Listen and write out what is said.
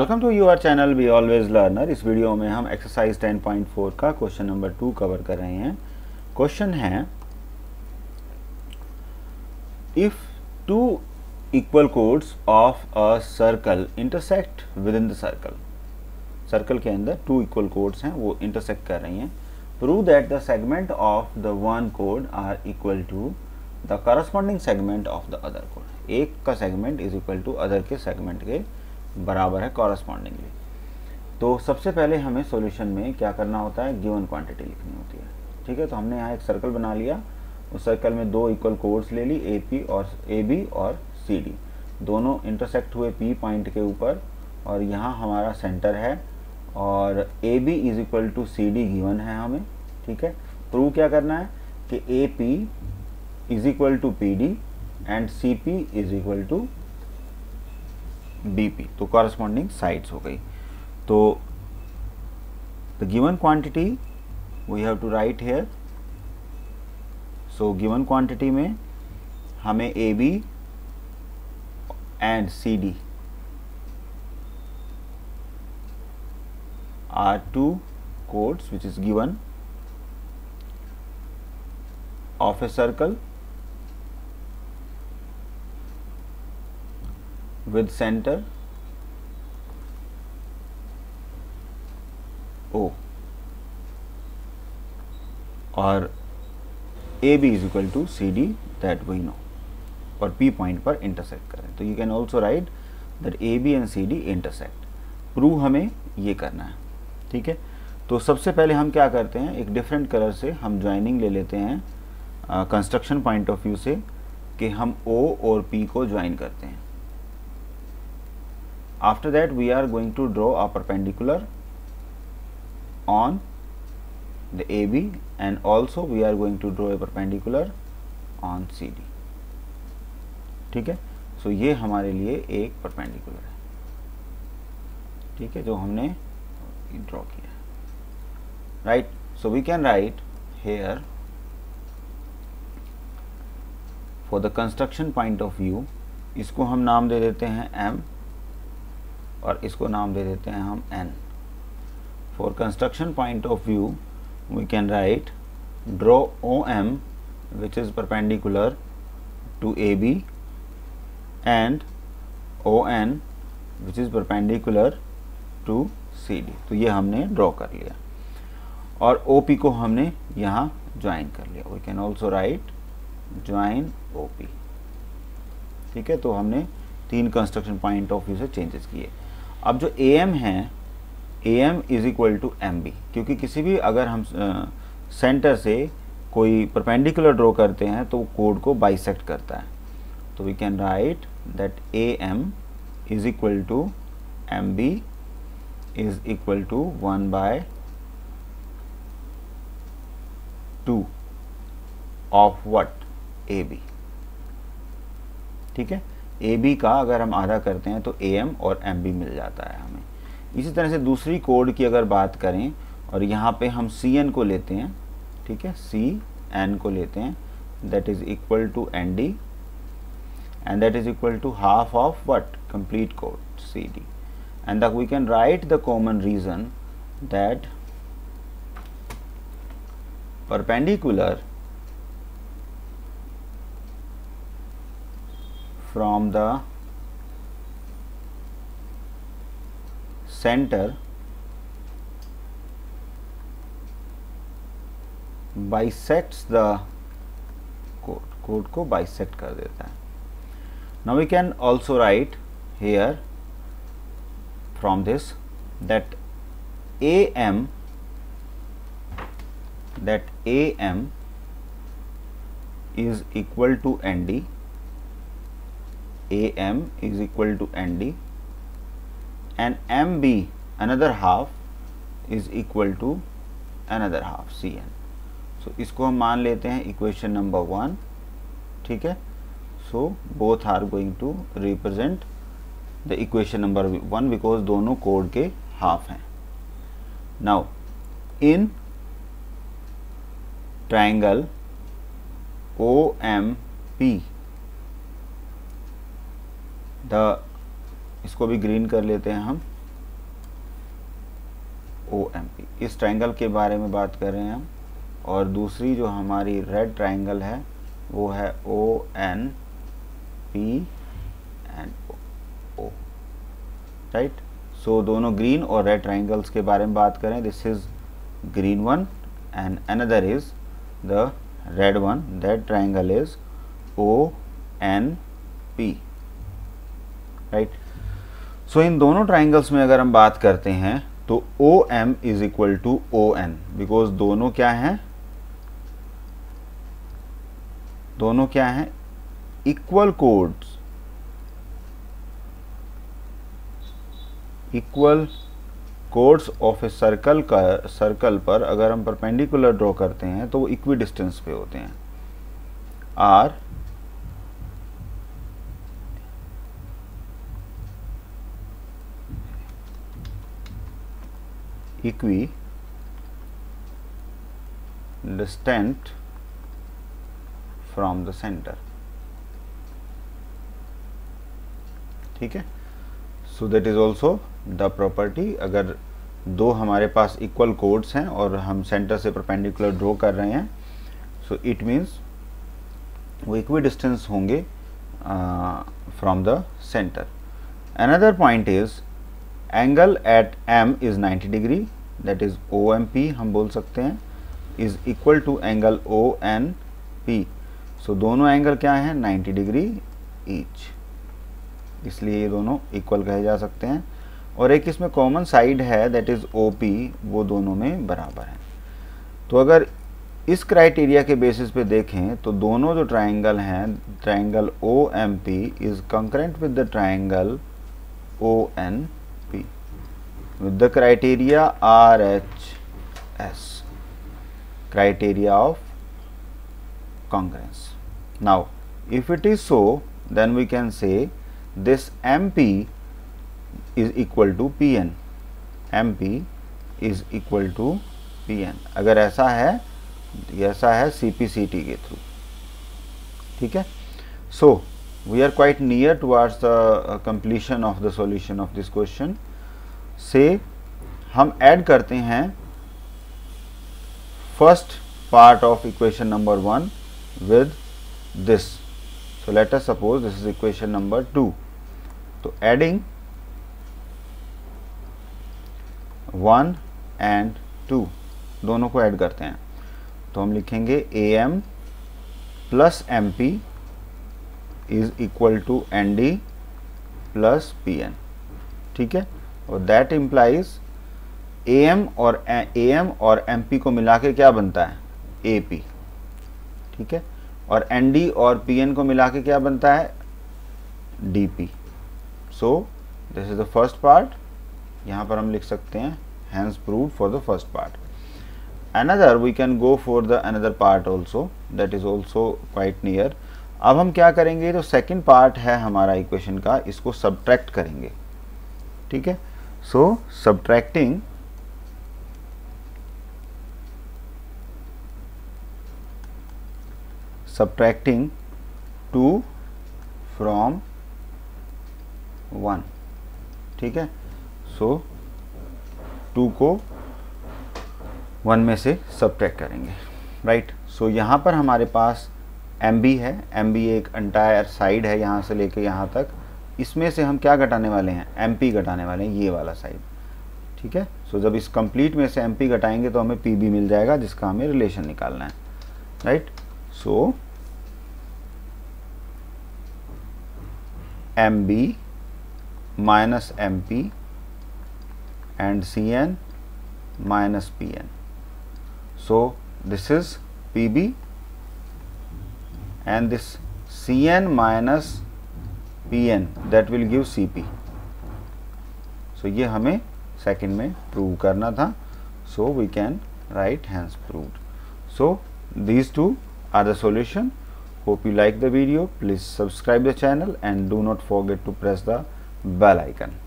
Welcome to your channel be always learner. इस video में हम एक्सरसाइज 10.4 का क्वेश्चन नंबर 2 कवर कर रहे हैं। क्वेश्चन है, if two equal chords of a circle intersect within the circle, circle के अंदर 2 इक्वल कोड्स हैं, वो इंटरसेक्ट कर रही हैं। Prove that the segment of the one code are equal to the corresponding segment of the other code. एक का segment is equal to other के सेगमेंट के बराबर है कॉरस्पॉन्डिंगली। तो सबसे पहले हमें सॉल्यूशन में क्या करना होता है, गिवन क्वांटिटी लिखनी होती है। ठीक है, तो हमने यहाँ एक सर्कल बना लिया, उस सर्कल में 2 इक्वल कोड्स ले ली, ए बी और सी डी, दोनों इंटरसेक्ट हुए पी पॉइंट के ऊपर, और यहाँ हमारा सेंटर है, और A B is equal to C D given है हमें। ठीक है, प्रूव क्या करना है कि A P is equal to P D and C P is equal to BP, तो कॉरस्पॉन्डिंग साइड्स हो गई। तो the given quantity we have to write here. So given quantity में हमें AB and CD are 2 codes which is given of a circle with center O और AB is equal to CD that we know, और P point पर intersect करें। तो you can also write that AB and CD intersect. Prove हमें ये करना है। ठीक है, तो सबसे पहले हम क्या करते हैं, एक डिफरेंट कलर से हम ज्वाइनिंग ले लेते हैं कंस्ट्रक्शन पॉइंट ऑफ व्यू से, कि हम O और P को ज्वाइन करते हैं। After that we are going to draw a perpendicular on the AB and also we are going to draw a perpendicular on CD. ठीक है, सो ये हमारे लिए एक परपेंडिकुलर है। ठीक है, जो हमने ड्रॉ किया है, right. So we can write here for the construction point of view, इसको हम नाम दे देते हैं M और इसको नाम दे देते हैं हम N। For construction point of view we can write draw OM which is perpendicular to AB and ON which is perpendicular to CD। तो ये हमने ड्रॉ कर लिया, और OP को हमने यहाँ ज्वाइन कर लिया। We can also write join OP। ठीक है, तो हमने 3 कंस्ट्रक्शन पॉइंट ऑफ व्यू से चेंजेस किए। अब जो AM है, AM is equal to MB, क्योंकि किसी भी अगर हम सेंटर से कोई परपेंडिकुलर ड्रॉ करते हैं तो कोड को बाइसेक्ट करता है। तो we can write that AM is equal to MB is equal to 1/2 of what, AB। ठीक है, AB का अगर हम आधा करते हैं तो AM और MB मिल जाता है हमें। इसी तरह से दूसरी कोड की अगर बात करें, और यहाँ पे हम CN को लेते हैं, ठीक है, CN को लेते हैं, that is equal to ND and that is equal to half of what, complete कोड CD। And we can write the common reason that perpendicular from the center bisects the कोड को बाइसेक्ट कर देता है। Now we can also write here from this that AM is equal to ND, AM is equal to ND and MB another half is equal to another half CN। so इसको हम मान लेते हैं equation number 1। ठीक है, so both are going to represent the equation number 1 because दोनों कोड के हाफ हैं। now in triangle OMP इसको भी ग्रीन कर लेते हैं हम, OMP। इस ट्राइंगल के बारे में बात कर रहे हैं हम। और दूसरी जो हमारी रेड ट्राइंगल है वो है ONP and O, right. So दोनों ग्रीन और रेड ट्राइंगल्स के बारे में बात करें, this is green one and another is the red one, that triangle is ONP, right. So इन दोनों ट्राइंगल्स में अगर हम बात करते हैं तो OM is equal to ON, because दोनों क्या हैं, दोनों क्या हैं, equal chords, equal chords of a circle का, सर्कल पर अगर हम परपेंडिकुलर ड्रॉ करते हैं तो वो इक्वी डिस्टेंस पे होते हैं। Are equidistant from the centre, ठीक है। So that is also the property. अगर दो हमारे पास इक्वल कोड्स हैं और हम सेंटर से परपेंडिकुलर ड्रॉ कर रहे हैं, सो इट मीन्स वो इक्वी डिस्टेंस होंगे from the centre. Another point is angle at M is 90 degree, that is OMP हम बोल सकते हैं, is equal to angle ONP। So दोनों एंगल क्या हैं, 90 डिग्री ईच, इसलिए ये दोनों इक्वल कहे जा सकते हैं। और एक इसमें कॉमन साइड है दैट इज OP, वो दोनों में बराबर है। तो अगर इस क्राइटेरिया के बेसिस पे देखें तो दोनों जो ट्राइंगल हैं, triangle OMP is concurrent with the triangle ONP with the criteria RHS, criteria of congruence. Now if it is so, then we can say this MP is equal to PN, MP is equal to PN। अगर ऐसा है CPCT के through, ठीक है। So we are quite near towards the completion of the solution of this question। से हम add करते हैं first part of equation number 1 with this. So let us suppose this is equation number 2। तो adding 1 and 2 दोनों को add करते हैं, तो हम लिखेंगे AM plus MP is equal to ND plus PN, ठीक है। और दैट इम्प्लाइज AM और MP को मिला के क्या बनता है, AP, ठीक है। और ND और PN को मिला के क्या बनता है, DP। So this is the first part, यहाँ पर हम लिख सकते हैं hence proved for the first part। Another we can go for the another part also, that is also quite near। अब हम क्या करेंगे, जो सेकंड पार्ट है हमारा इक्वेशन का, इसको सब्ट्रैक्ट करेंगे, ठीक है। सो सब्ट्रैक्टिंग subtracting 2 from 1, ठीक है। सो 2 को 1 में से सब्ट्रैक्ट करेंगे, राइट। सो यहाँ पर हमारे पास MB है, MB एक एंटायर साइड है यहाँ से लेके यहाँ तक, इसमें से हम क्या घटाने वाले हैं, MP घटाने वाले हैं, ये वाला साइड, ठीक है। सो जब इस कंप्लीट में से MP घटाएंगे तो हमें PB मिल जाएगा, जिसका हमें रिलेशन निकालना है, right. So MB minus MP and CN minus PN. So this is PB and this CN minus PN, that will give CP. So ये हमें सेकंड में प्रूव करना था, so we can write hence proved. So these two are the solution. Hope you like the video. Please subscribe the channel and do not forget to press the bell icon.